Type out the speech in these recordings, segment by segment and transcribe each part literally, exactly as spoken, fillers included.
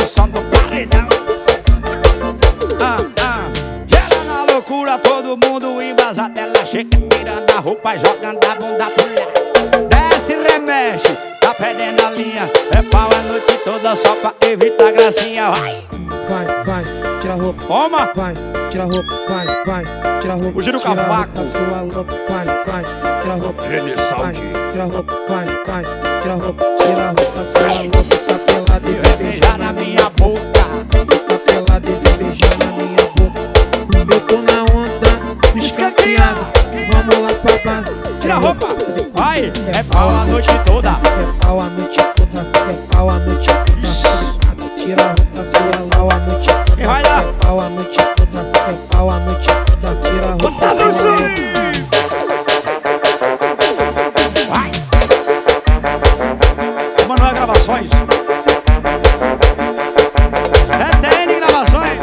som do paredão. Ah, ah. Gera na loucura, todo mundo embasado. Ela chega tirando a roupa e jogando a bunda pro lado. Desce, remexe, tá perdendo a linha. É pau a noite toda só pra evitar gracinha. Vai! Vai, vai, tira a roupa. Toma! Vai, tira a roupa, vai, vai, tira a roupa. O giro tira a roupa cavaco. da sua roupa, vai, vai, tira a roupa. Ele Vai, salde. tira a roupa, vai, vai, tira a roupa. Tira a roupa da sua roupa, tá pelada e E vai vai beijar na minha boca. Fica pelada e vai beijar na minha boca. Eu tô na onda, escanteado. Vamos lá pra baixo. Tira a roupa. Vai! É pau a noite toda. É pau a noite toda, é pau a noite toda. Tira a roupa da sua roupa, a noite toda. E vai lá. É pau a noite toda, é pau a noite toda. Tira a roupa Bota da no sua som. roupa. Vai! Manoel Gravações. É T N Gravações.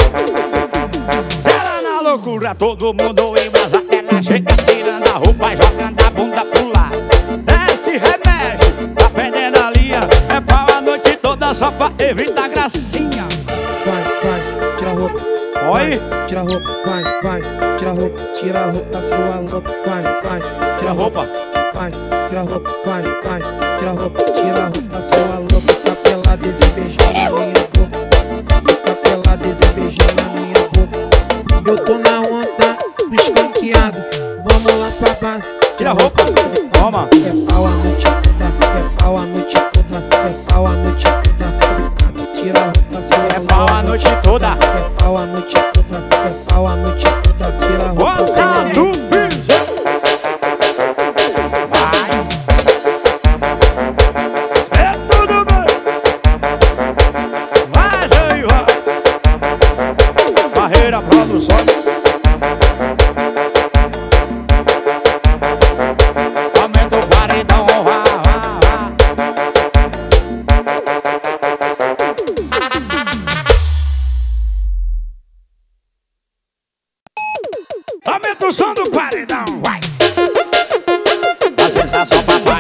Ela na loucura, todo mundo embasado. Ela chega tirando a roupa e jogando a bunda pro lado. Desce, remexe, tá perdendo a linha. É pau a noite toda só pra evitar gracinha. Vai, vai, tira a roupa. Oi? Vai, tira a roupa, vai, vai, tira a roupa. Tira a roupa da sua roupa, vai, vai. Tira a roupa. Vai, tira a roupa, vai, vai, tira a roupa. Tira a roupa da sua roupa, tá pelada e vem beijar na minha boca. Fica pelada e vem beijar na minha boca. Eu tô na onda, escanteado. Vamos lá pra baixo. Tira a roupa. Toma. É pau a noite toda, é pau a noite toda, é pau a noite toda. Tira a roupa da sua É pau a noite toda. É pau a noite toda, é pau a noite toda. Tira a roupa da sua Bota no piso. Vai. É tudo bem. Vai, Zé Ivan. Barreira Produções. Aumenta o paredão. Vá, vá, vá. Aumenta o som do paredão, vai! A sensação, papai.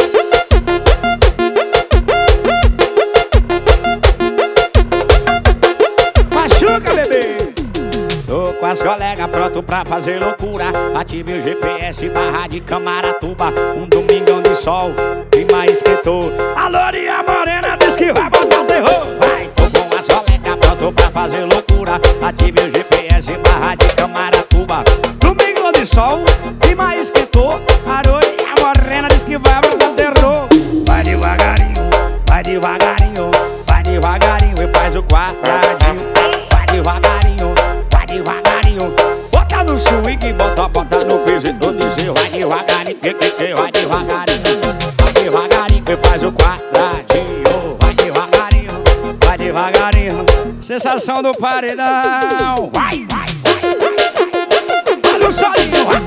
Machuca, bebê! Tô com as colegas pronto pra fazer loucura. Ative o G P S, barra de Camaratuba. Um domingão de sol, clima esquentou. A lourinha morena diz que vai botar terror. Vai! Tô com as colegas pronto pra fazer loucura. Ative o G P S, barra de Camaratuba. Domingo de sol, clima esquentou. A lourinha morena diz que vai botar terror. Vai devagarinho, vai devagarinho, vai devagarinho e faz o quadradinho. Vai devagarinho, vai devagarinho. Bota no swing, bota, bota no piso e tu dizer vai devagarinho, que, que, que, vai devagarinho. Vai devagarinho e faz o quadradinho. Vai devagarinho, vai devagarinho. Sensação do paredão. Vai, vai, vai, vai, vai. Olha o solinho, vai.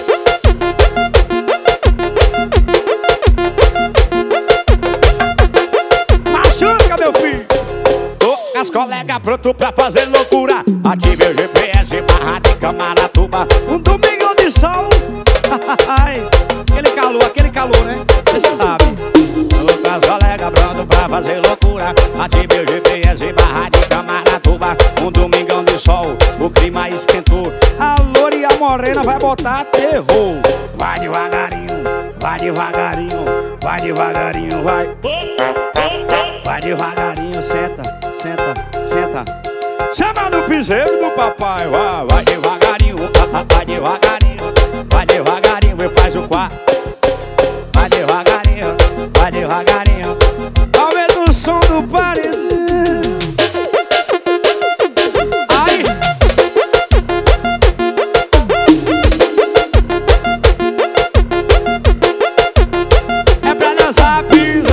Machuca, meu filho. Tô com as colegas pronto pra fazer loucura. Ative o G P S, barra de Camaratuba. Um domingo de sol. Aquele calor, aquele calor, né? Você sabe. Tô com as colegas pronto pra fazer loucura. Ative o G P S, barra de Camaratuba. Um domingão de sol, o clima esquentou. A loura e a morena vai botar terror. Vai devagarinho, vai devagarinho, vai devagarinho, vai. Vai devagarinho, senta, senta, senta. Chama no piseiro do papai, vai, vai devagarinho, vai devagarinho, vai devagarinho e faz o quarto. Vai devagarinho, vai devagarinho. Aumenta o som do paredão. Ai! É pra dançar piseiro.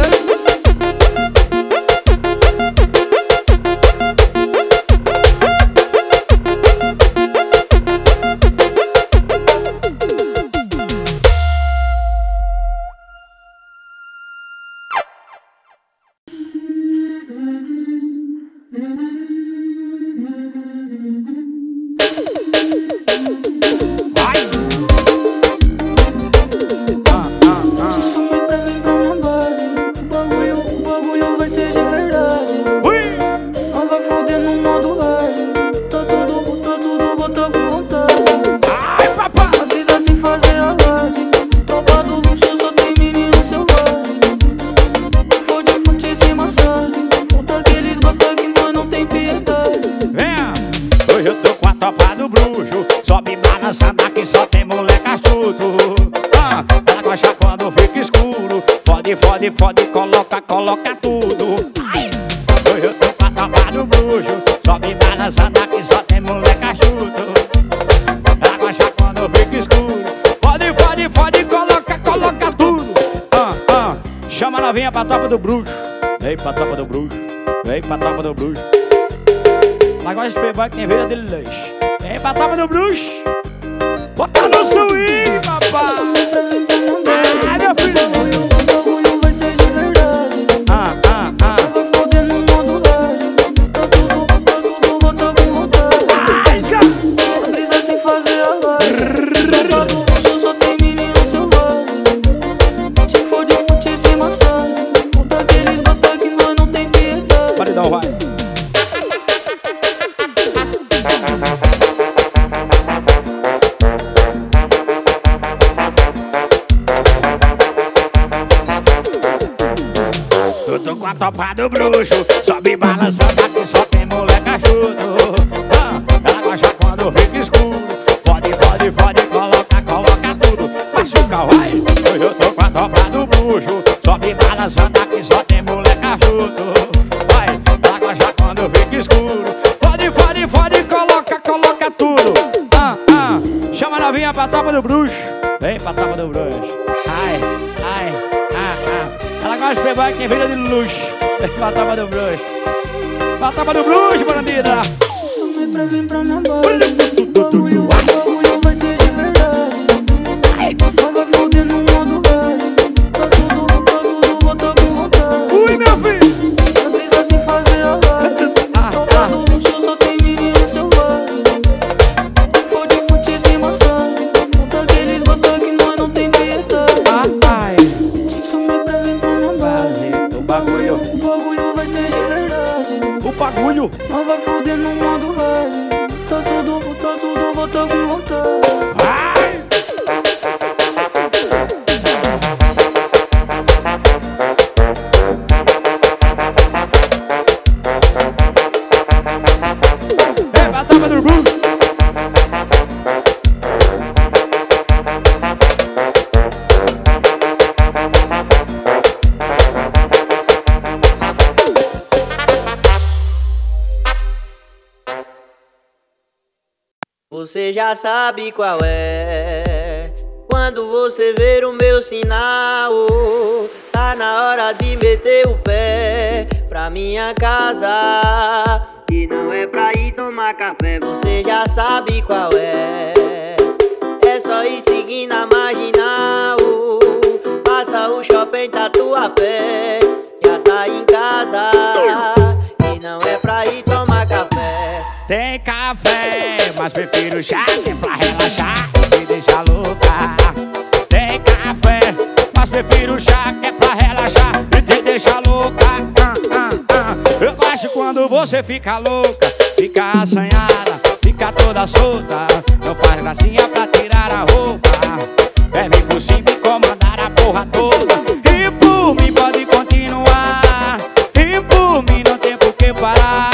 que só tem moleque astuto. Ah, ela gosta quando fica escuro. Fode, fode, fode, coloca, coloca tudo. Ai. Hoje eu tô com a tropa do bruxo, sobe balançando aqui só tem moleque astuto. Ela gosta quando fica escuro. Fode, fode, fode, coloca, coloca tudo. Ah, ah. Chama a novinha pra tropa do bruxo. Vem pra tropa do bruxo, vem pra tropa do bruxo. Ela gosta de playboy que tem vida de lanche. Vem pra tropa do bruxo. Bota no swing, papai. Ah, meu filho. O bagulho vai ser de verdade. Ah, ah, ah. Vai foder no modo hard. Tá tudo, tá tudo, bota com vontade. A brisa sem fazer a live. Tá do luxo, só tem menino selvagem. Te fode, fute sem massagem. Conta que eles gostam que nós não tem piedade. Pode dar o vai. Eu tô com a tropa do bruxo, sobe balançando aqui só tem moleque achudo. Ah, ela gosta quando fica escuro. Fode, fode, fode, coloca, coloca tudo. Machuca, vai. Hoje eu tô com a tropa do bruxo, sobe balançando aqui só tem moleque achudo. Vai, ela gosta quando fica escuro. Fode, fode, fode, coloca, coloca tudo. Ah, ah, chama a novinha pra tropa do bruxo. Vem pra tropa do bruxo. Ai, ai, ah, ah. Ela gosta de playboy que tem vida de luxo. Vem pra tropa do bruxo. Pra tropa do bruxo, bandida. Some pra vir pra minha base. O bagulho, o bagulho vai ser de verdade. Não vai foder no modo hard. Tá tudo, tá tudo, bota com vontade. Ui, meu filho. A brisa sem fazer a live. Tropa do luxo, só tem menino selvagem. Fode, fute sem massagem. Conta que eles gostam que nós não tem piedade. Ai, Te some pra vir pra minha base. o bagulho, O bagulho vai ser de verdade. o bagulho. Nós vai foder no modo hard. Tá tudo, tá tudo, bota com vontade. Ai. Vem pra tropa do bruxo. Você já sabe qual é. Quando você ver o meu sinal, tá na hora de meter o pé pra minha casa. E não é pra ir tomar café. Você já sabe qual é. É só ir seguindo a marginal. Passa o shopping Tatuapé, já tá em casa. E não é pra ir tomar café. Tem café, mas prefiro chá, que é pra relaxar e me deixar louca. Tem café, mas prefiro chá, que é pra relaxar e te deixar louca. Ah, ah, ah. Eu gosto quando você fica louca, fica assanhada, fica toda solta. Não faz gracinha pra tirar a roupa. É vir por cima e comandar a porra toda. E por mim pode continuar, e por mim não tem por que parar.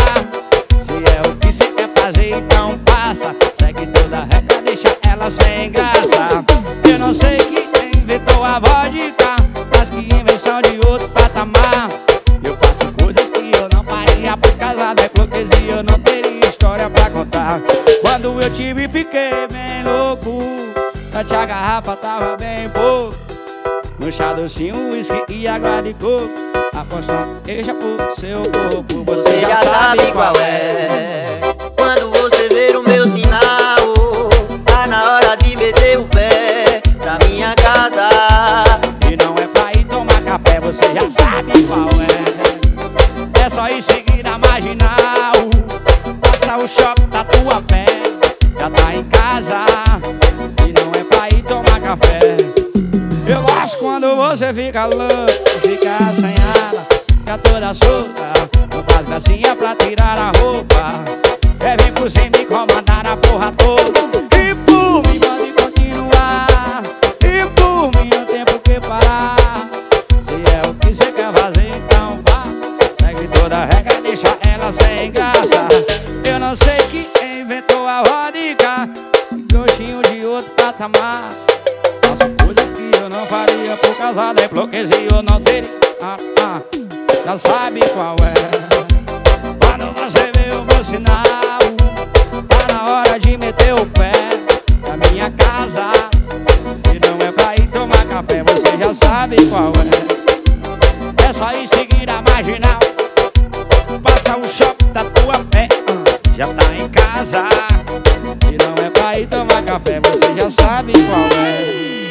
Então passa, segue toda a regra, deixa ela sem graça. Eu não sei quem inventou a vodka, mas que invenção de outro patamar. Eu faço coisas que eu não faria por causa da hipocrisia, eu não teria história pra contar. Quando eu tive fiquei bem louco, sete a garrafa tava bem pouco. No chá docinho, uísque e água de coco, a poção deixa pro seu corpo. Você já sabe qual é. Quando você ver o meu sinal, tá na hora de meter o pé pra minha casa. E não é pra ir tomar café, você já sabe qual é. É só ir seguir a marginal, passa o shopping Tatuapé, já tá em casa. E não é pra ir tomar café. Eu gosto quando você fica louca, fica assanhada, fica toda solta. Não faz gracinha pra tirar a roupa. É vir por cima e comandar a porra toda. E por mim pode continuar, e por mim não tem por que parar. Se é o que você quer fazer, então vá. Segue toda a regra, deixa ela sem graça. Eu não sei quem inventou a vodka, gostinho de outro pra patamar. Faço coisas que eu não faria por causa da hipocrisia. Eu não teria, ah, ah, já sabe qual é. Quando você vê o meu sinal, tá na hora de meter o pé na minha casa. E não é pra ir tomar café, você já sabe qual é. É só ir seguir a marginal, passa o shopping da tua pé, já tá em casa. E não é pra ir tomar café, você já sabe qual é.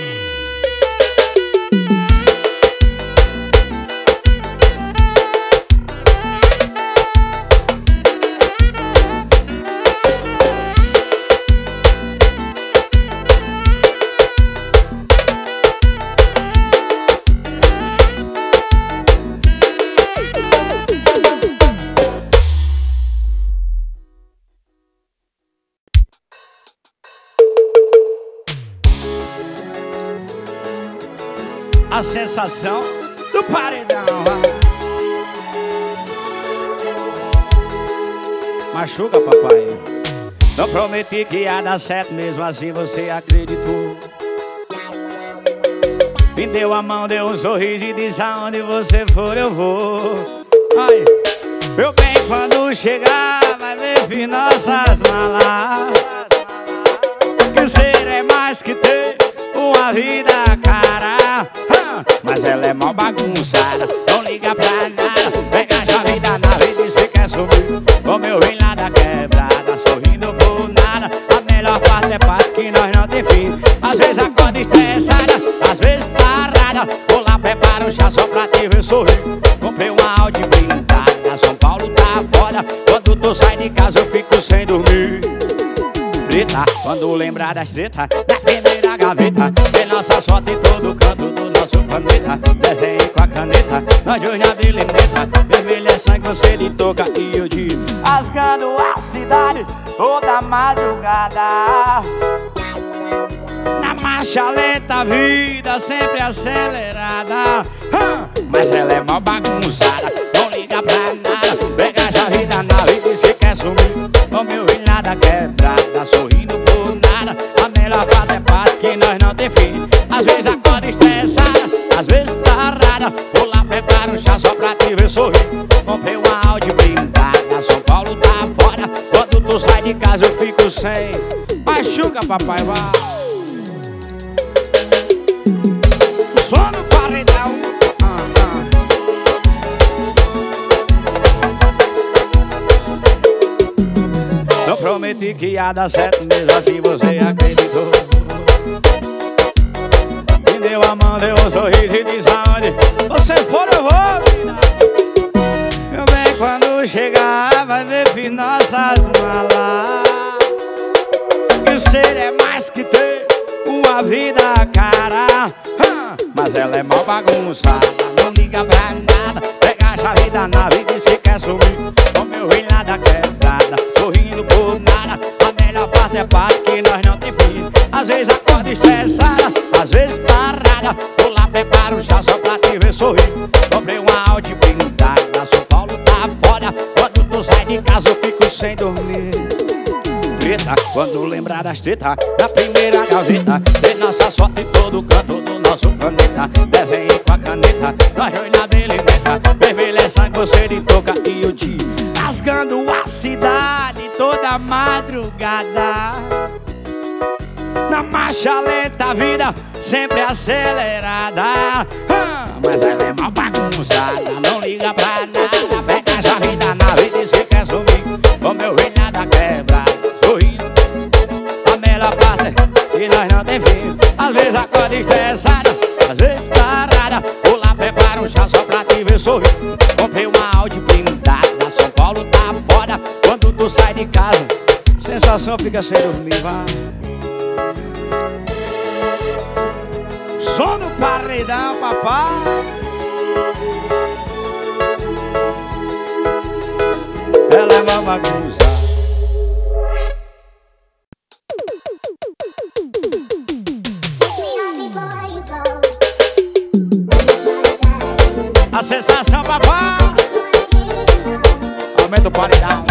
A sensação do paredão. Machuca, papai. Não prometi que ia dar certo, mesmo assim você acreditou. Me deu a mão, deu um sorriso e disse: aonde você for eu vou. Ai, meu bem, quando chegar vai ver nossas malas. Que ser é mais que ter uma vida cara. Mas ela é mal bagunçada, não liga pra nada. Pega a chave da nave e diz que quer subir. O meu vem lá da quebrada, sorrindo por nada. A melhor parte é parte que nós não tem fim. Às vezes acorda estressada, às vezes parada. Vou lá, preparo um chá só pra te ver sorrir. Comprei uma Audi blindada, São Paulo tá foda. Quando tu sai de casa eu fico sem dormir. Preta, quando lembrar das tretas, na primeira gaveta tem nossas fotos em todo canto do nosso planeta. Desenhe com a caneta, nós dois na bilineta. Vermelho é sangue, você de touca e eu de rasgando a cidade toda madrugada. Na marcha lenta, a vida sempre acelerada. Mas ela é mal bagunçada, não liga pra nada. Pega a chave da nave e diz que quer sumir. O meu rim nada quebrada, sorrindo por nada. A melhor parte é parte que nós não tem fim. Às vezes acorda estressada, às vezes tarada. Vou lá, preparo um chá só pra te ver sorrir. Comprei uma Audi blindada, São Paulo tá fora. Quando tu sai de casa eu fico sem. Machuca, papai, vai. Só no paredão. Não prometi que ia dar certo, mesmo assim você acreditou. Me deu a mão, deu um sorriso e disse: aonde você for eu vou. Meu bem, quando chegar vai ver nossas malas. Que ser é mais que ter uma vida cara. Mas ela é mal bagunçada, não liga pra nada. Pega a chave da nave e diz que quer sumir. O meu rim lá da quebrada, sorrindo por nada. A melhor parte é parte que nós não tem fim. Às vezes acorda estressada, às vezes parada. Vou lá, preparo um chá só pra te ver sorrir. Comprei uma Audi blindada, São Paulo tá foda. Quando tu sai de casa eu fico sem dormir. Preta, quando lembrar das tretas, na primeira gaveta tem nossa sorte em todo canto do nosso planeta. Desenhe com a caneta, nós dois na belineta. Vermelho é sangue, você de touca e eu te rasgando a cidade toda madrugada. Na marcha lenta, a vida sempre acelerada. ah, Mas ela é mal bagunçada, não liga pra nada. Pega a chave da nave e diz que quer sumir. O meu rei nada quebrado, sorrindo. A melhor parte e nós não tem fim. Às vezes acorda estressada, às vezes tarada. Vou lá, preparo um chá só pra te ver sorrir. Comprei uma Audi blindada, São Paulo tá foda. Quando tu sai de casa, sensação fica sem dormir, vai. Som no paredão, papai. Ela é uma bagunça. A sensação, papai. Aumenta o paredão.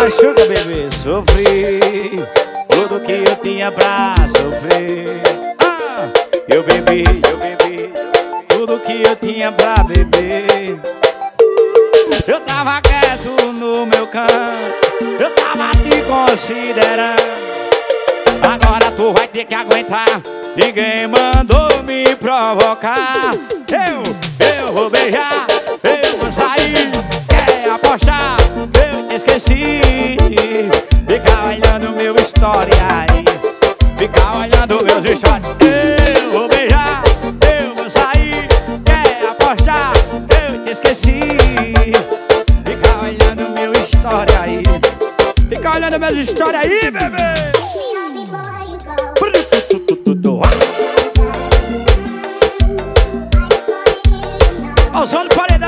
Machuca, bebê, sofri tudo que eu tinha pra sofrer. Ah, eu bebi, eu bebi tudo que eu tinha pra beber. Eu tava quieto no meu canto, eu tava te considerando. Agora tu vai ter que aguentar, ninguém mandou me provocar. Eu, eu vou beijar, eu vou sair. Quer apostar? Eu te esqueci. Fica olhando meu história aí, fica olhando meus stories. Eu vou beijar, eu vou sair. Quer apostar? Eu te esqueci. Fica olhando meu história aí, fica olhando meus histórias aí, bebê. Ó o som do paredão.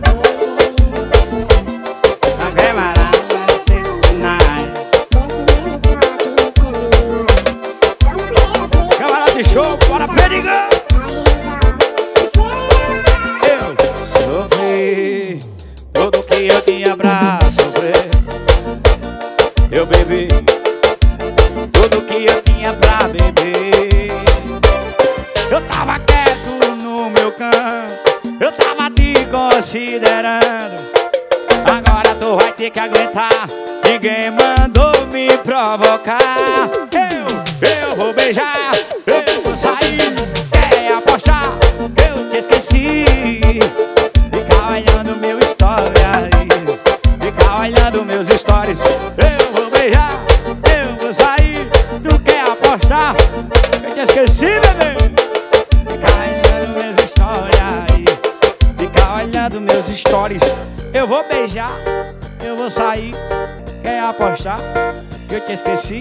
Camarada de show, bora perigão. Eu sofri tudo que eu tinha pra sofrer. Eu bebi tudo que eu tinha pra beber. Eu tava quieto no meu canto, eu tava te considerando. Agora tu vai ter que aguentar, ninguém mandou me provocar. Eu, eu vou beijar, eu vou sair. Quer apostar? Eu te esqueci. Fica olhando meu história aí, fica olhando meus stories. Eu vou beijar, eu vou sair. Tu quer apostar? Eu te esqueci, bebê. Fica olhando meus stories aí, fica olhando meus stories. Eu vou beijar, eu vou sair. Quer apostar? Que eu te esqueci.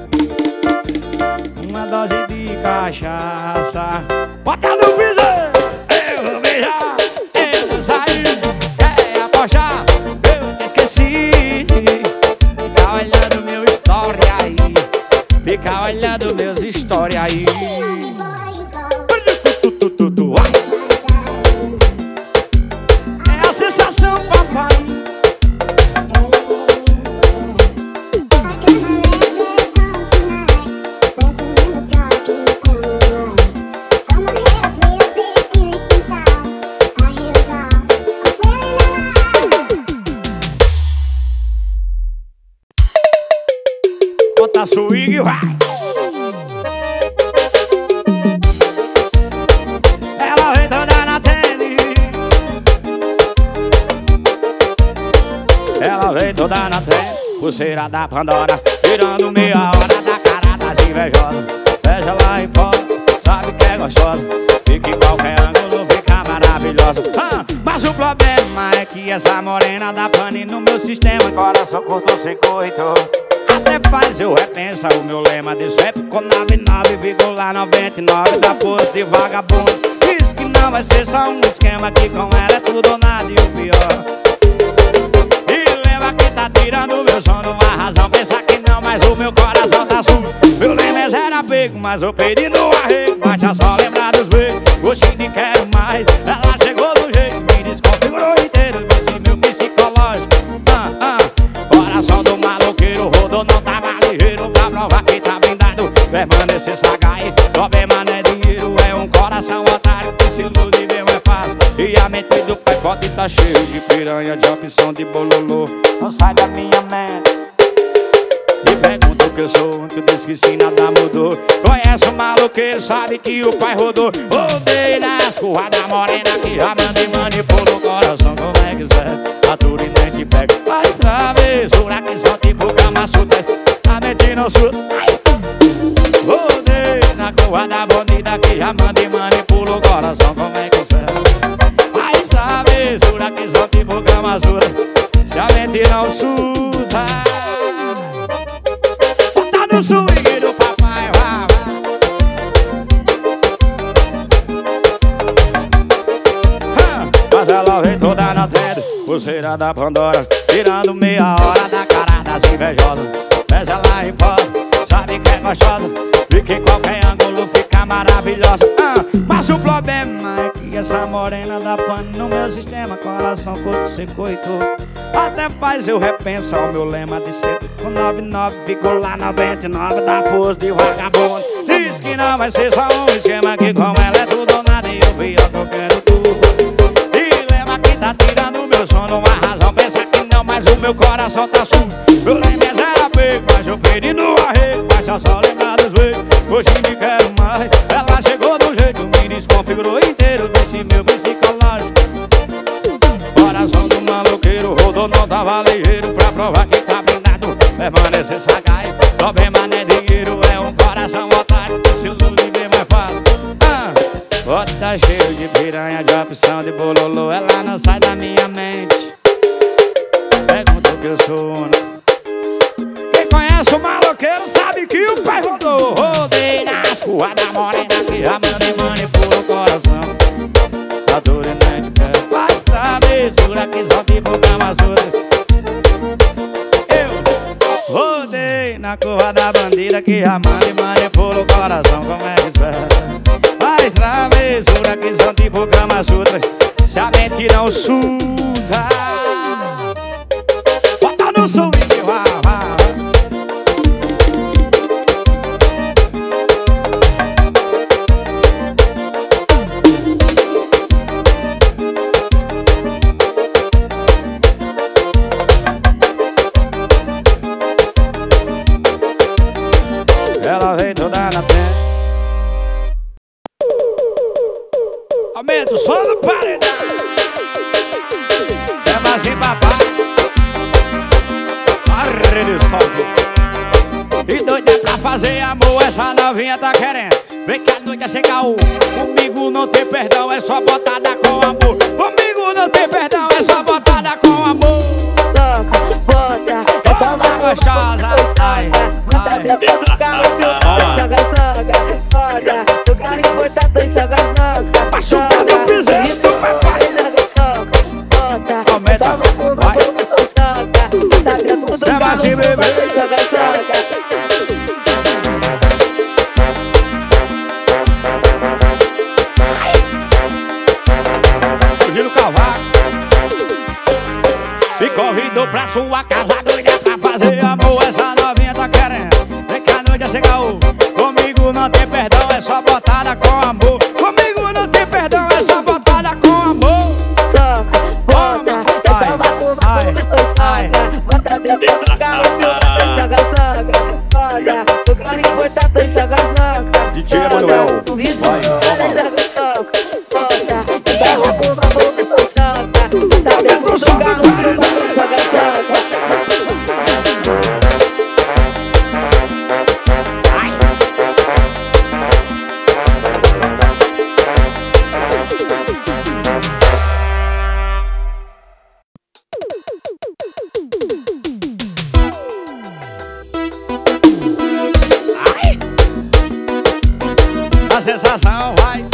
Uma dose de cachaça. Bota no piso! Eu vou beijar, eu vou sair. Quer apostar? Eu te esqueci. Fica olhando meu história aí, fica olhando meus stories aí. É a sensação, papai. Bota swing, vai. Ela vem toda na tele, ela vem toda na tele, pulseira da Pandora, tirando meia hora da cara das invejosas. Veja lá em fora, sabe que é gostosa, fica em qualquer ângulo, fica maravilhosa. Ah, mas o problema é que essa morena dá pane no meu sistema, coração curto-circuito. Até faz eu repensa o meu lema de sempre com nove nove vírgula noventa e nove da força de vagabundo. Diz que não vai ser só um esquema, que com ela é tudo ou nada e o pior. E lembra que tá tirando meu sono, uma razão pensa que não, mas o meu coração tá sujo. Meu lema é zero apego, mas eu perdi no arrego. Basta só lembrar dos beijos, gostinho de quero mais. Ela chegou do jeito, me desconfigurou inteiro, disse meu psicológico. Ah, ah, coração do maloqueiro rodou, não tava ligeiro, pra provar que tá blindado. Permanecer sagai, problema não é dinheiro, é um coração otário que se ilude mesmo é fácil. E a mente do pai pode tá cheio de piranha, de opção de bololô. Não sai da minha mente e pergunta o que eu sou, que eu disse que sim, nada mudou. Conhece o maloqueiro, sabe que o pai rodou. Rodei nas curvas da morena que já manda e manipula o coração como é que quiser. A tudo e nem te pega, faz travessura que são tipo cama sutas. A mente não surta. Rodei na curva da bonita que já manda e manipula o coração como é que quiser. Faz travessura que são tipo cama sutas. Se a mente não surta, bota no swing do papai, vai, vai. Mas ela vem toda na tenda, pulseira da Pandora, tirando meia hora da cara das invejosas. Veja lá em fora, sabe que é gostosa, fica em qualquer ângulo, fica maravilhosa. Ah, mas o problema é que E essa morena dá pane no meu sistema, coração curto, secou e todo. Até faz eu repenso ao meu lema de sempre. Com noventa e nove vírgula noventa e nove da pose de vagabundo. Diz que não vai ser só um esquema, que com ela é tudo ou nada. E eu vi ó que eu quero tudo. Dilema que tá tirando meu sono, uma razão pensa que não, mas o meu coração tá sujo. Meu lema é zero apego, mas eu perdi no arrego. Baixa só lembrar dos beijos, hoje me quero mais. Ela chegou do jeito, me desconfigurou inteiro desse meu psicológico. Coração do maloqueiro, rodou, não tava ligeiro. Pra provar que tá blindado, permanecer sagaz. Problema não é dinheiro, é um coração otário. Se o Lula bem mais fácil. Ah, bota cheio de piranha, de opção de bololô. Ela não sai da minha mente. Pergunta o que eu sou, né? Quem conhece o maloqueiro sabe que o pai rodou. Rodei nas ruas da morena que a mãe manipula o coração. A dor é nem quer, faz travessura que só tipo camaçuras. Eu rodei na curva da bandida que a mãe manipula o coração. Como é que espera? Faz travessura que são tipo camaçuras. Se a mente não surta, bota no swing, vá, vá. Ela vem toda na frente. Aumenta o som do paredão. Chama assim papai. Barre de solto. E doida pra fazer amor, essa novinha tá querendo. Vem que a noite é sem caô. Comigo não tem perdão, é só botada com amor. Comigo não tem perdão, é só botada com amor. Toca, bota, é só uma gostosa. Ai, bota dentro do carro, soga, soga, bota. O carro importado e soga, soga. Pra chutar meu piseiro do papai. Soga, bota, é só uma curva, soga. Tá dentro do carro, soga, soga. Giro Cavaco me convidou pra sua casa, doida pra fazer amor. Essa novinha tá querendo. Vem que a noite é sem caô. Comigo não tem perdão, é só botada com amor. Comigo não tem perdão, é só botada com amor. Soca, bota, é só uma curva, soga. Bota dentro do carro, soga, soga. Bota, o carro importado e soga, soga. D J Emanuel, vai, soga, bota, é só uma curva, soga. Tá dentro do carro, soga, soga. A sensação vai.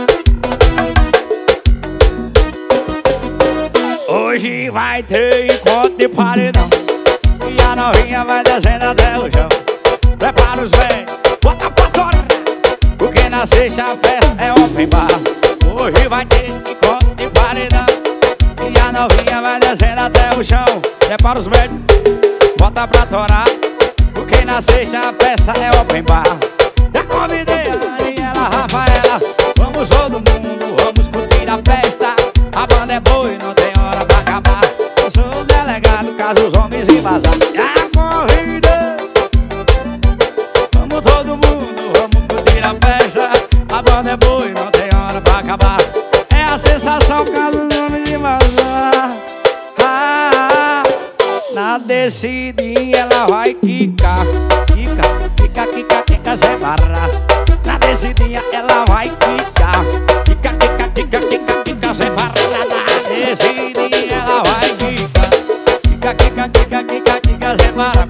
Hoje vai ter encontro de paredão. E a novinha vai descendo até o chão. Prepara os velhos, bota pra torar. Porque na sexta a festa é open bar. Hoje vai ter encontro de paredão. E a novinha vai descendo até o chão. Prepara os velhos, bota pra torar. Porque na sexta a festa é open bar. Já convidei a Daniela, Rafaela. Vamos todo mundo, vamos curtir a festa. A banda é boa e não tem hora pra acabar. Eu sou o delegado, caso os homens invasar. Já convidei. Vamos todo mundo, vamos curtir a festa. A banda é boa e não tem hora pra acabar. É a sensação, caso os homens invasar. Ah, na descidinha ela vai quicar. Quica, quica, quica, quica, sem barra. Na descidinha ela vai quicar. Quica, quica, quica, quica, quica, sem barra. Na descidinha ela vai quicar. Quica, quica, quica, quica, quica, sem barra.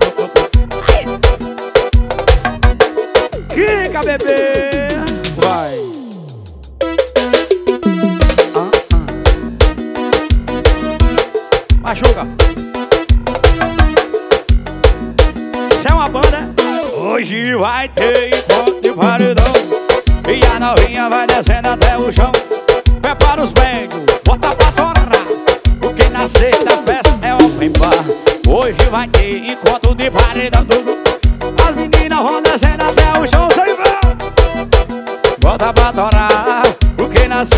Quica, bebê. Vai. Ah, ah. Machuca. Isso é uma banda. Hoje vai ter encontro de paredão. E a novinha vai descendo até o chão. Prepara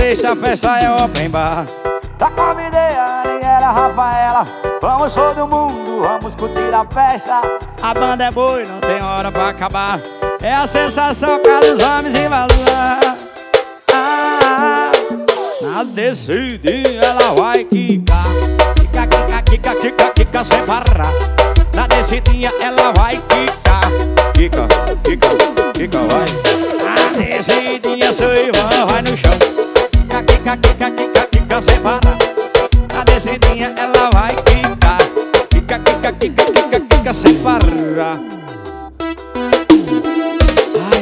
sexta a festa é open bar. Já convidei a Ariela, a Rafaela. Vamos todo mundo, vamos curtir a festa. A banda é boa e não tem hora pra acabar. É a sensação que os homens invasam. Ah, na descidinha ela vai quicar. Quica, quica, quica, quica, quica sem parar. Na descidinha ela vai quicar. Quica, quica, quica, vai. Na descidinha seu irmão vai no chão. Quica, quica, quica, quica, quica sem parar. Na descidinha ela vai quicar. Quica, quica, quica, quica, quica sem parar. Ai.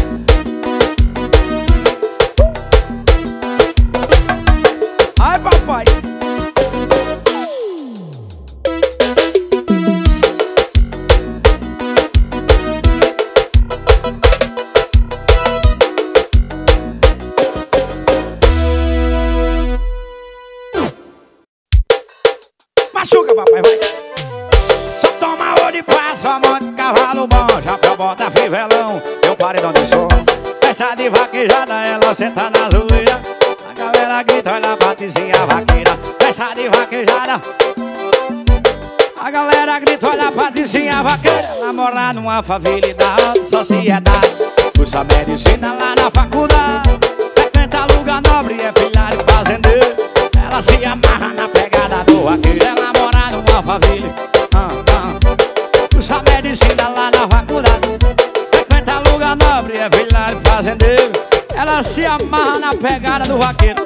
Ai, papai. Machuca, papai, vai. Só toma ouro de passo, a mão de cavalo bom. Já pra bota fivelão, eu paredão de som. Festa de vaquejada, ela senta na zoeira. A galera grita, olha a Patricinha vaqueira. Festa de vaquejada, a galera grita, olha a Patricinha vaqueira. Namorar numa favela da alta sociedade. Cursa medicina lá na faculdade. Frequenta lugar nobre, é filha de fazendeiro. Ela se amarra na pegada do vaqueiro. Ela mora numa favela, ah, ah. Cursa medicina lá na faculdade. Frequenta lugar nobre, é filha de fazendeiro. Ela se amarra na pegada do vaqueiro.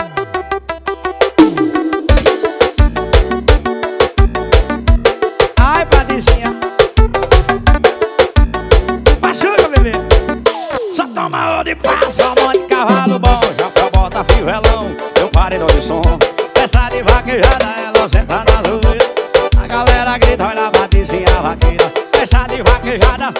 Ai, Patricinha, machuca, bebê. Só toma ouro de passo, a mão de cavalo bom. Já pra bota fivelão, eu paredão de som. Festa de vaquejada, ela senta na zoeira. A galera grita, olha a Patricinha vaqueira. Festa de vaquejada,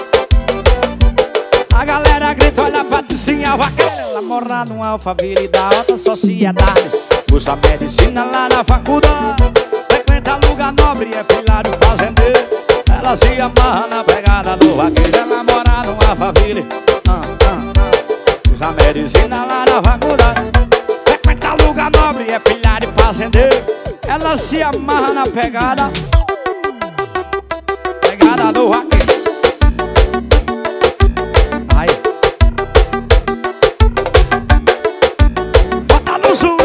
a galera grita, olha a Patricinha vaqueira. Ela mora numa alfaville da alta sociedade. Cursa medicina lá na faculdade. Frequenta lugar nobre, é filha do fazendeiro. Ela se amarra na pegada do vaqueiro. Ela mora numa alfaville, ah, ah, ah. Cursa medicina lá na faculdade. Frequenta lugar nobre, é filha de fazendeiro. Ela se amarra na pegada, pegada do vaqueiro. Ai. Bota no sul.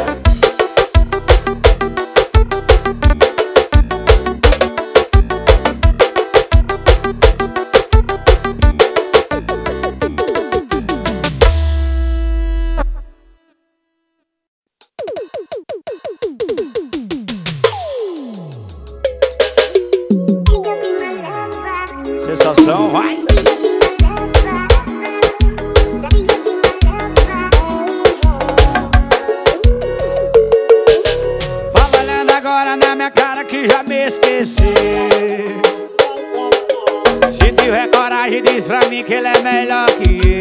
Sensação, vai. Fala olhando agora na minha cara que já me esqueci. Se tiver coragem diz pra mim que ele é melhor que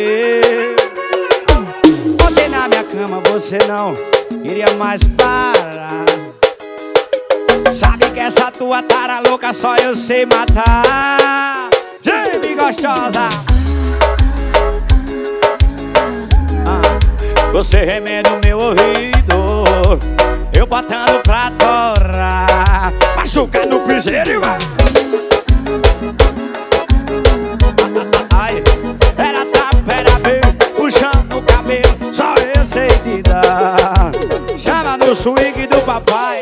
eu. Ontem na minha cama você não queria mais parar. Sabe que essa tua tara louca só eu sei matar. Geme gostosa, ah, você remendo meu ouvido, eu botando pra torar. Machuca no piseiro e vai. Ai, era tapa, era beijo, puxando o cabelo, só eu sei te dar. Chama no swing do papai.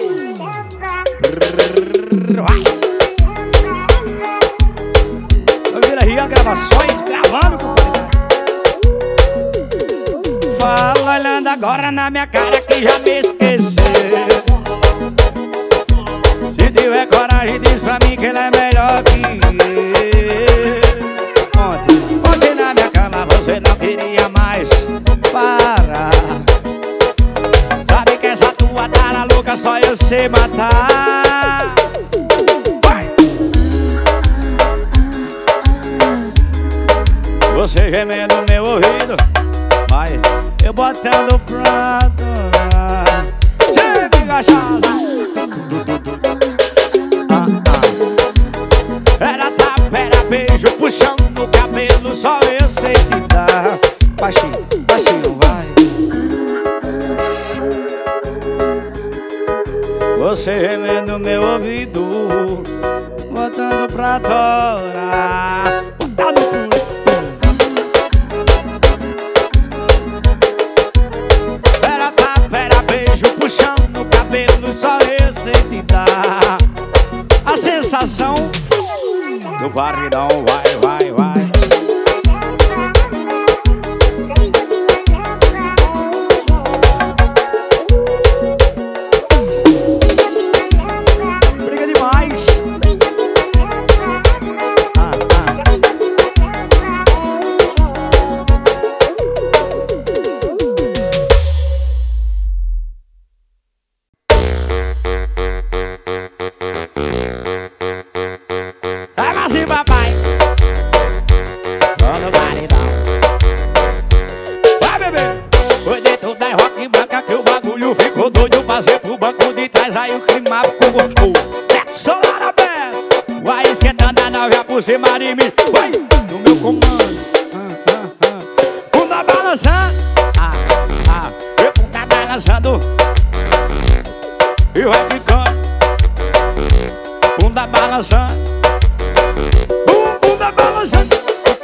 Vira Rian Gravações, gravando com fala olhando agora na minha cara que já me esqueceu. Se tiver coragem diz pra mim que ele é melhor que eu. Ontem, ontem na minha cama você não queria mais parar. Sabe que essa tua tara louca só eu sei matar. Vai! Você gemendo no meu ouvido, vai, eu botando pra adorar. Geme gostosa, ah, ah. Era tapa, era beijo, puxando o cabelo, só eu sei te dar. Baixinho, baixinho, vai. você gemendo meu ouvido, botando pra torar. Bota no cu. Pera, tá, pera, beijo, puxão no cabelo, só eu sei te dar. A sensação do barridão vai, vai, vai. Você marime, vai no meu comando. Ah, ah, ah. Bunda balançando, ah, ah. Eu bunda balançando e vai ficando. Bunda balançando, bunda balançando.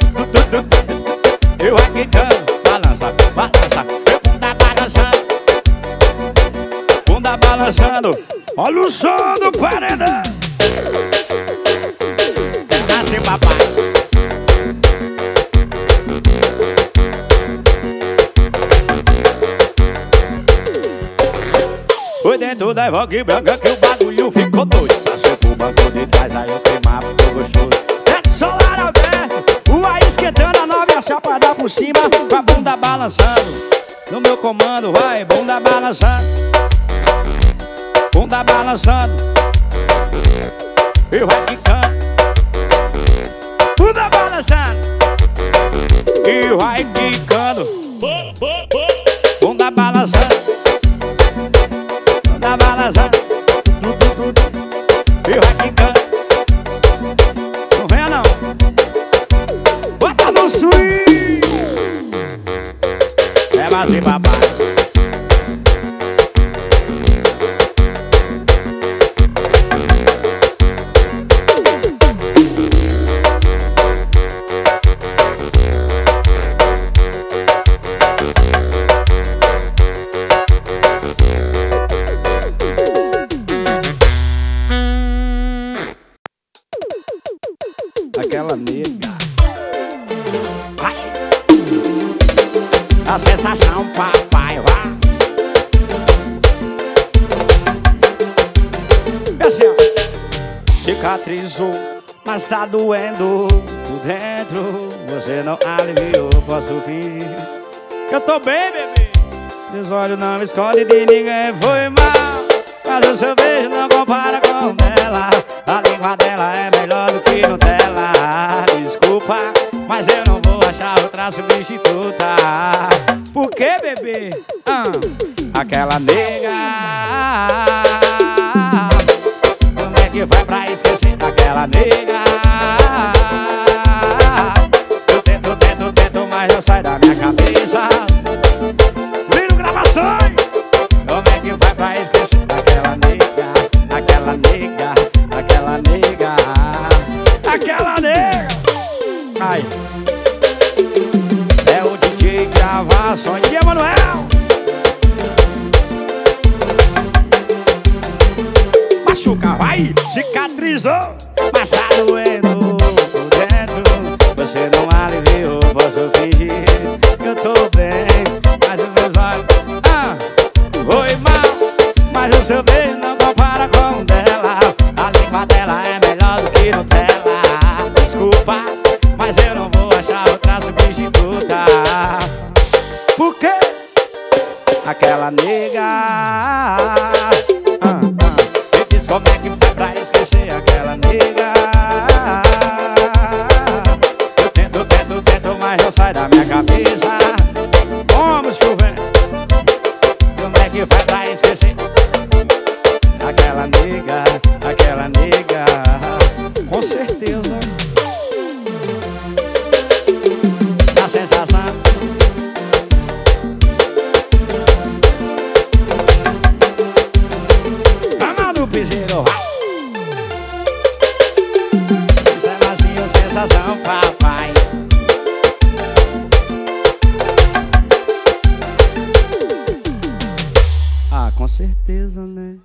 Eu vai ficando, balança, balança. Eu bunda balançando, bunda balançando. Olha o som do paredão. Papai, foi dentro da Evoque branca que o bagulho ficou doido. Passou pro banco de trás, aí eu queimava, ficou gostoso. É solar aberto, o ar esquentando, a nove a chapada por cima, com a bunda balançando. No meu comando, vai, bunda balançando, bunda balançando. E vai ficando, bunda balançando e vai quicando. Bunda balançando, bunda balançando e vai quicando. Não venha não, bota no swing. É mais assim, papai. Aquela nega, vai. A sensação, papai, vai. E assim, ó. Cicatrizou, mas tá doendo por dentro. Você não aliviou, posso fingir que eu tô bem, bebê. Meus olhos não me escondem de ninguém, foi mal. Mas o seu beijo não compara com o dela. A língua dela é melhor do que Nutella. Desculpa, mas eu não vou achar outra substituta. Por que, bebê? Ah, aquela nega, como é que vai pra esquecer aquela nega? Eu tento, tento, tento, mas não sai da minha cabeça. Viro gravações. Como é que vai pra esquecer aquela nega? Aquela nega, aquela nega, aquela nega. Ai. É o D J Gravações de Emanuel. Machuca, vai, cicatriz do, mas tá doendo por dentro. Você não aliviou, posso fingir que eu tô bem, mas os meus olhos, ah, foi mal. Mas o seu beijo não compara com o dela. A língua dela é melhor do que Nutella. Desculpa, mas eu não vou achar outra substituta. Por quê? Aquela nega, ah, ah, me diz como é que vai pra esquecer aquela nega. Eu tento, tento, tento, mas não sai da minha cabeça. Vamos chover. Como é que vai pra esquecer aquela nega, aquela nega? Com certeza. A sensação. Amado piseiro. Sebazinho, sensação, papai. Ah, com certeza, né?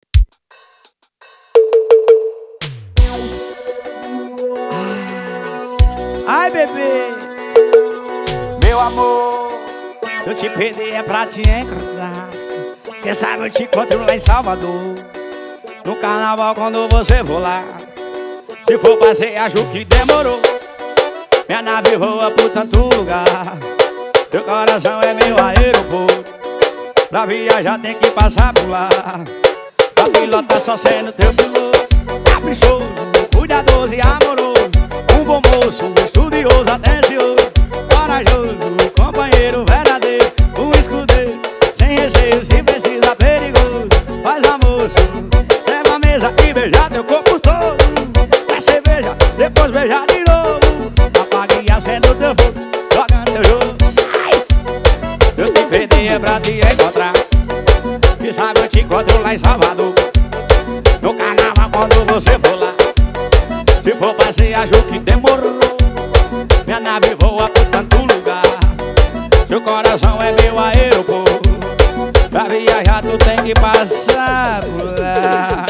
Ai, bebê, meu amor, se eu te perder é pra te encontrar. Quem sabe eu te encontro lá em Salvador, no carnaval quando você for lá. Se for passeio, acho que demorou. Minha nave voa por tanto lugar. Teu coração é meu aeroporto. Pra viajar tem que passar por lá. Pra pilotar só sendo teu piloto. Caprichoso, cuidadoso e amoroso. Um bom moço, estudioso, atencioso. Corajoso, companheiro verdadeiro. Um escudeiro, sem receio, se precisa, perigoso. Faz amor, serve a mesa e beija teu corpo todo. Quer cerveja, depois beija de novo. Apaga e acende o teu fogo, jogando teu jogo. Eu te perdi é pra te encontrar. Quem sabe eu te encontro lá em Salvador, no carnaval quando você for lá. Se for passeio, acho que demorou. Minha nave voa por tanto lugar. Seu coração é meu aeroporto. Pra viajar tu tem que passar por lá.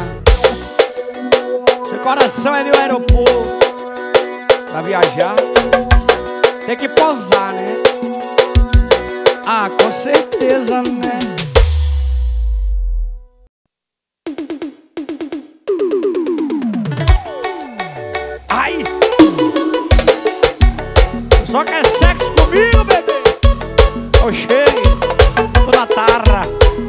Seu coração é meu aeroporto. Pra viajar tem que posar, né? Ah, com certeza, né? Ai! Só quer sexo comigo, bebê? Eu cheguei, toda tarra.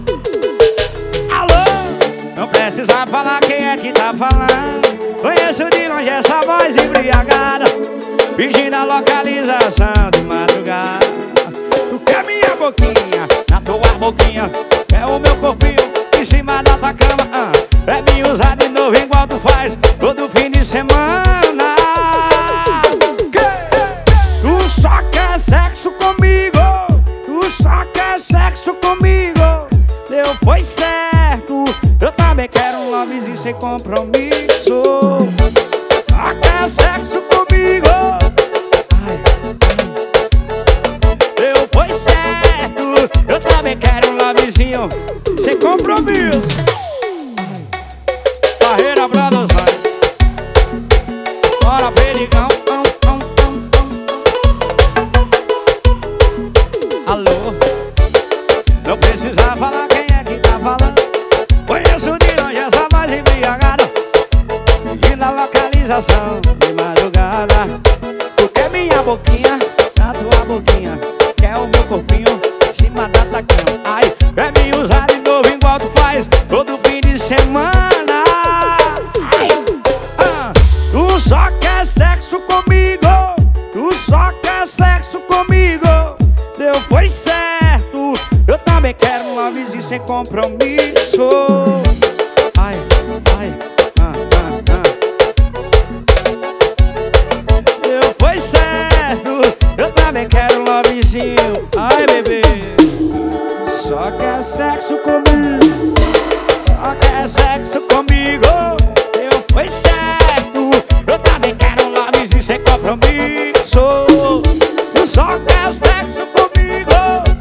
Alô? Não precisa falar quem é que tá falando. Conheço de longe essa voz embriagada, pedindo a localização de madrugada. Tu quer minha boquinha, na tua boquinha, é o meu corpinho em cima da tua cama. ah. É me usar de novo igual tu faz todo fim de semana. Que? Tu só quer sexo comigo, tu só quer sexo comigo. Deu, foi certo, eu também quero um lovezinho sem compromisso. Só quer sexo comigo. Eu também quero um lovezinho sem compromisso. Barreira Produções. Bora, Perigão. Alô? Não precisa falar quem é que tá falando. Conheço de longe essa voz embriagada, pedindo a localização de madrugada. Tu quer minha boquinha, na tua boquinha, quer o meu corpinho em cima da tua cama. Ai, quer me usar de novo igual tu faz todo fim de semana. Ai, ah, tu só quer sexo comigo, tu só quer sexo comigo. Deu, foi certo, eu também quero um lovezinho sem compromisso. Ai, ai, ah, ah, ah. Deu, foi certo, eu também quero um lovezinho. Ai, bebê, só quer sexo comigo, só quer sexo comigo. Eu, foi certo, eu também quero um lovezinho sem compromisso. Eu só quer sexo comigo.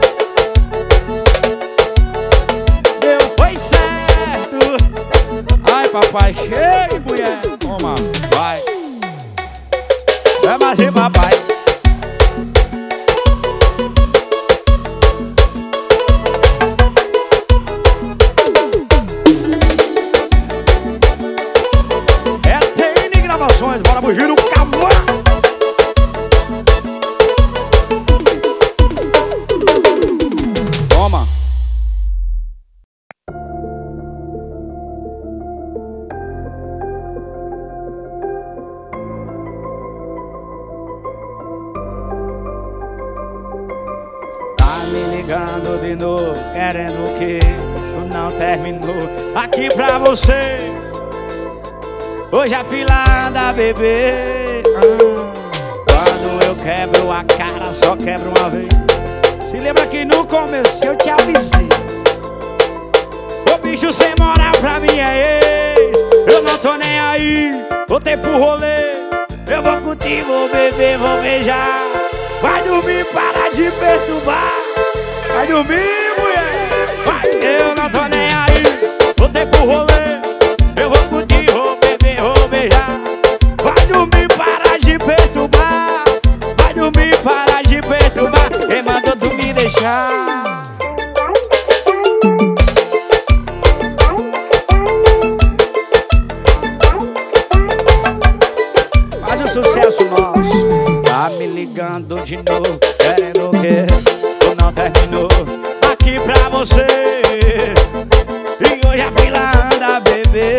Eu, foi certo. Ai, papai, cheio, mulher. Toma, vai. É mais de papai. Bora bugir o cavalo. Toma. Tá me ligando de novo, querendo o quê? Tu não terminou aqui pra você. Hoje a fila anda, bebê. ah, Quando eu quebro a cara, só quebro uma vez. Se lembra que no começo eu te avisei. Ô, bicho sem moral pra mim é ex. Eu não tô nem aí, voltei pro rolê. Eu vou curtir, vou beber, vou beijar. Vai dormir, para de perturbar. Vai dormir, mulher. Vai, eu não tô nem aí, voltei pro rolê. Eu vou curtir, vou beber, vou beijar. Vai dormir, para de perturbar. Vai dormir, para de perturbar. Quem mandou tu me deixar? Faz o sucesso nosso. Tá me ligando de novo, querendo o quê? Tu não terminou aqui pra você. E hoje a fila anda, bebê.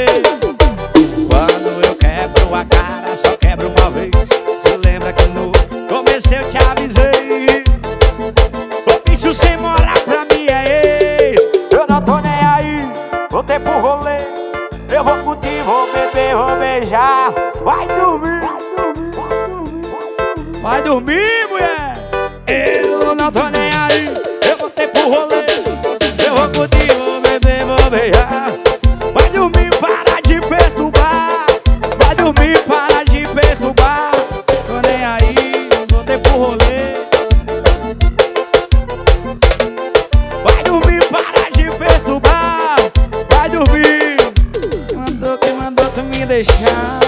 Quando eu quebro a cara, só quebro uma vez. Se lembra que no começo eu te avisei. O bicho sem moral pra mim é ex. Eu não tô nem aí, voltei pro rolê. Eu vou curtir, vou beber, vou beijar. Vai dormir, vai dormir, mulher. Eu não tô nem aí, eu voltei pro rolê. Eu vou curtir, vou beber, vou beijar. Vai dormir, para de perturbar. Vai dormir, para de perturbar. Tô nem aí, voltei pro rolê. Vai dormir, para de perturbar. Vai dormir. Quem mandou, quem mandou tu me deixar?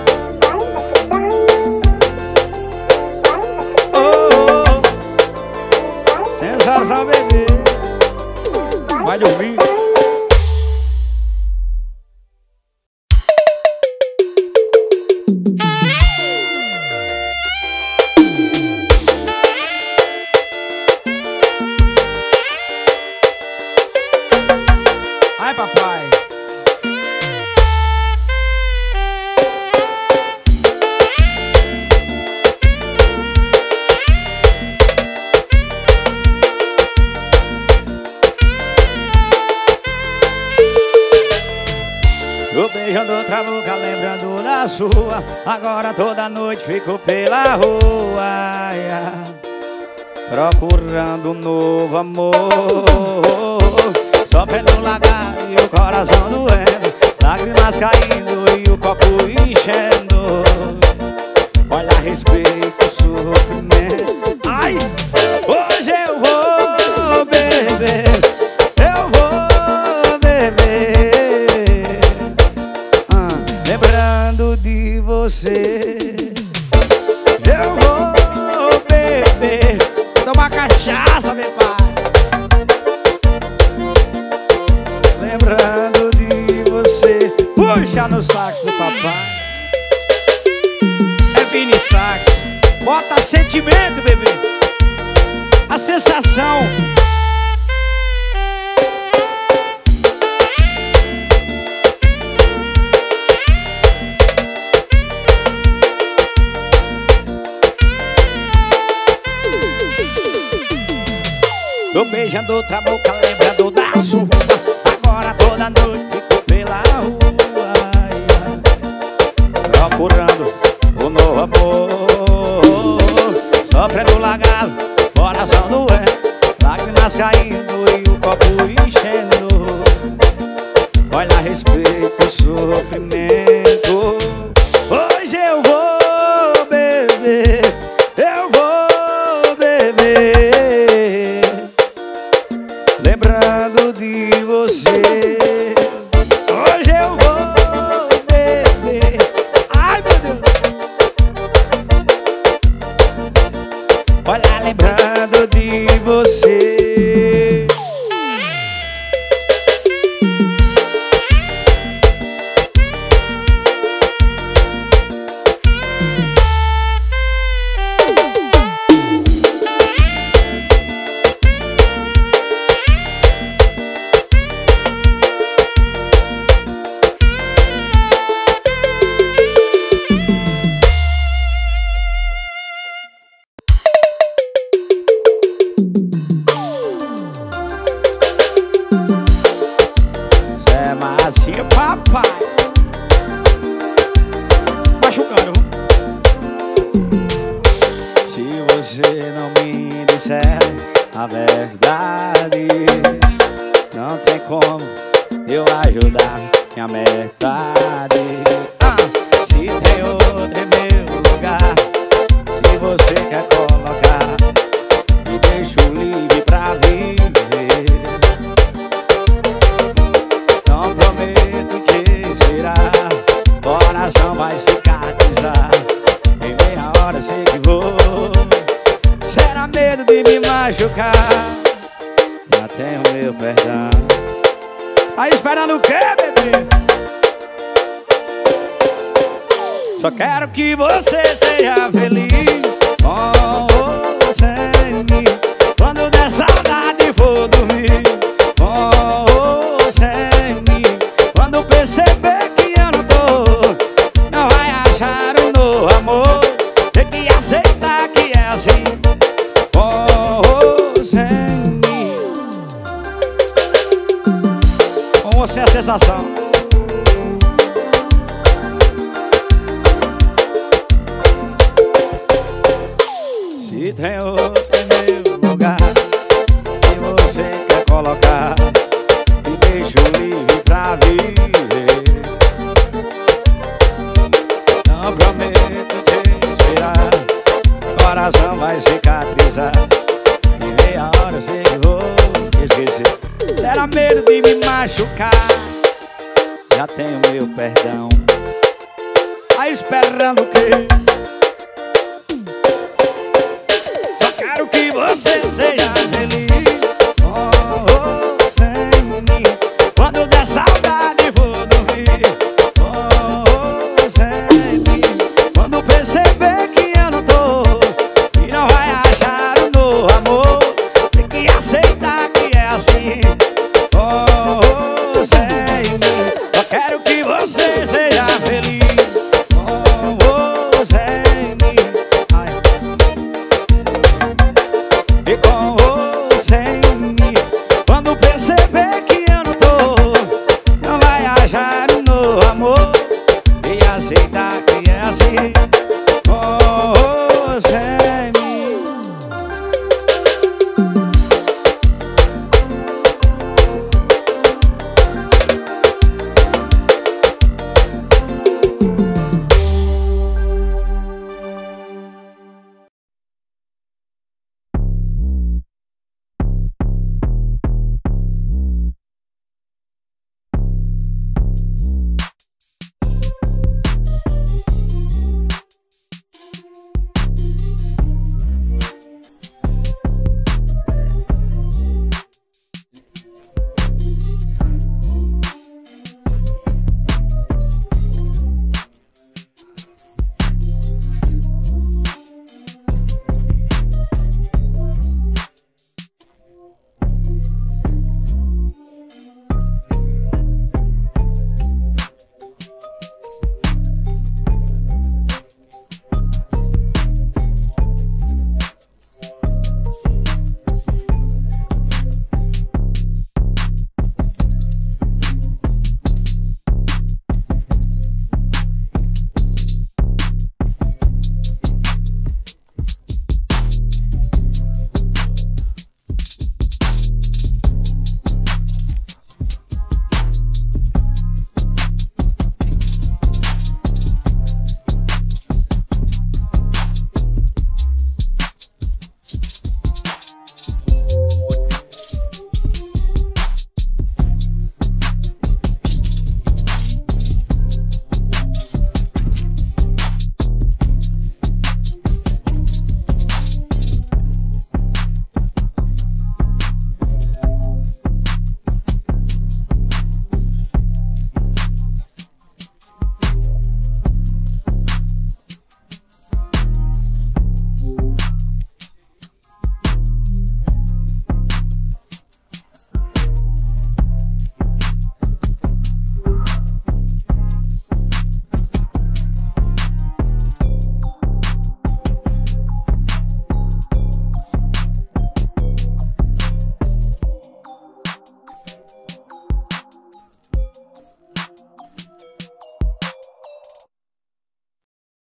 Sensação, bebê. Vai dormir. Ai, papai. Tô beijando outra boca, lembrando da sua. Agora toda noite fico pela rua, ai, ai, procurando um novo amor. Sofrendo um lagar e o coração doendo, lágrimas caindo e o copo enchendo. Olha, respeito o sofrimento. Ai, hoje eu vou beber, eu vou beber, lembrando de você. Eu vou beber, tomar cachaça, meu pai, lembrando de você. Puxa no sax do papai. É Vini Sax. Bota sentimento, bebê. A sensação. Tô beijando outra boca, lembrando da sua. Agora toda noite fico pela rua, ai, ai, procurando um novo amor. Sofrendo lagado, coração doendo, lágrimas caindo e o copo enchendo. Olha, respeito o sofrimento. Hoje eu vou beber, eu vou beber, lembrando de você. Hoje eu vou beber. Ai, meu Deus. Olha, lembrando de você. Assim, papai, machucando. Se você não me disser a verdade, não tem como eu ajudar minha metade. Ah, se tem outro em meu lugar, se você quer colocar, me deixo livre pra viver. Não prometo te esperar, coração vai cicatrizar. Em meia hora sei que vou. Será medo de me machucar? Já tenho meu perdão. Tá esperando o quê, bebê? Só quero que você seja feliz com você em mim. Quando der saudade for dormir com você em mim. Quando perceber que eu não tô, não vai achar um novo amor. Tem que aceitar que é assim com você em mim. Com você a sensação. Se tem outro em meu lugar, se você quer colocar, me deixo livre pra viver. Não prometo te esperar, coração vai cicatrizar. Em meia hora eu sei que vou esquecer. Será medo de me machucar? Já tenho meu perdão. Tá esperando o quê? Quero que você seja